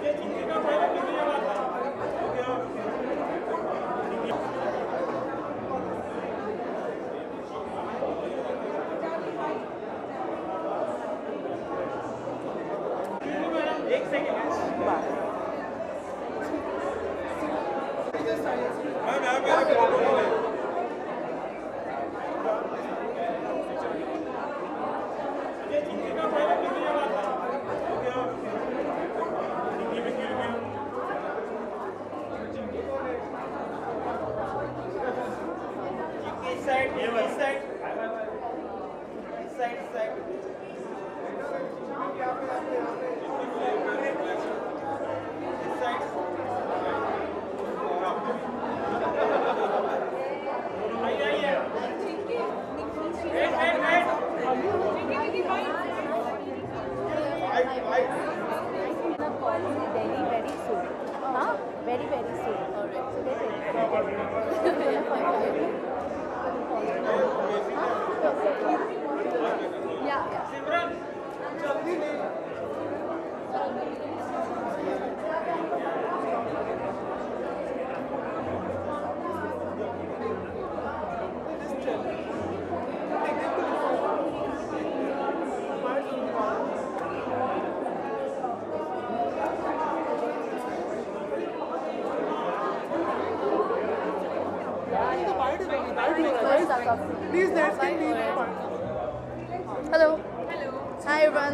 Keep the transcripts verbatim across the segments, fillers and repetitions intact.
Very, very soon. Alright. So get ready. Yeah, yeah. Please, let's get Hello. Hello. Hi everyone.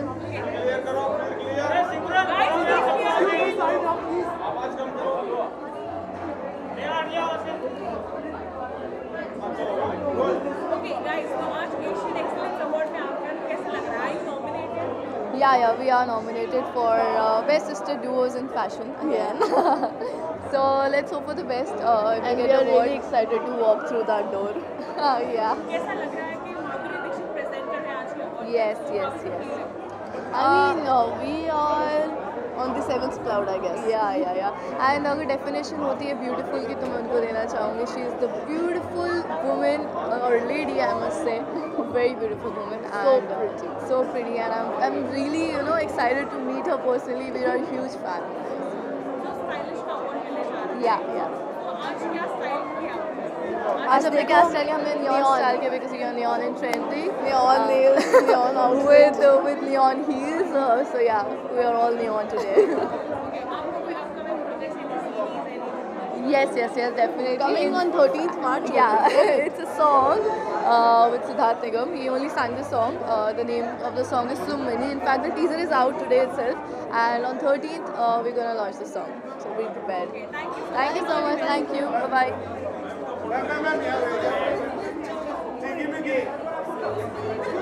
Okay guys, तो आज Asian excellence award में आपका कैसा लग रहा है? Are you nominated? Yeah, yeah, we are nominated for uh, Best Sister Duos in Fashion again. So let's hope for the best. Uh, and we are really excited to walk through that door. uh, yeah. कैसा लग रहा है कि Madhuri Dixit present कर रहे हैं आज के award? Yes, yes, yes. I mean, uh, we are on the seventh cloud, I guess. Yeah, yeah, yeah. And अगर definition होती है beautiful की तो मैं उनको देना चाहूँगी. She is the beautiful woman or lady, I must say. Very beautiful woman. So and, pretty. Uh, so pretty, and I'm I'm really you know excited to meet her personally. We are huge fans. जो stylish का award मिलने जा रहा है। Yeah, yeah. तो आज क्या style किया? आज हमने क्या स्टाइल किया? हमने neon style किया because we are neon and trendy. Neon nails, neon outfits. with uh, with neon heels. Uh, so yeah, we are all neon today. Okay, आपको कोई upcoming projects in the series anything? Yes, yes, yes, definitely. Coming In- on thirteenth March. Yeah, it's a song uh, with Siddharth Nigam. He only sang the song. Uh, the name of the song is So Many. In fact, the teaser is out today itself. And on thirteenth, uh, we're gonna launch the song. So be prepared. Okay, thank you. Thank you so much. Thank you. Bye bye. Ma'am, ma'am, ma'am, yeah, yeah. Chinky, Minky.